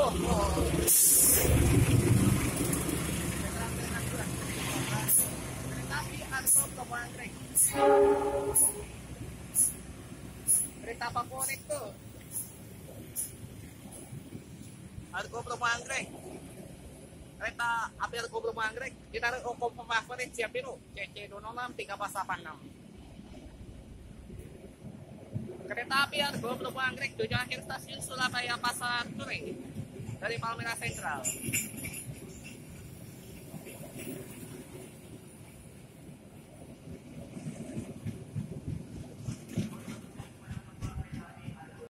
Kereta favorit tuh. Argo Bromo Anggrek. Kereta api Argo Bromo Anggrek. Ditaruh hukum favorit siapin lu. CC 206 3486. Kereta api Argo Bromo Anggrek tujuan akhir stasiun Surabaya Pasar Turi dari Palmera Sentral.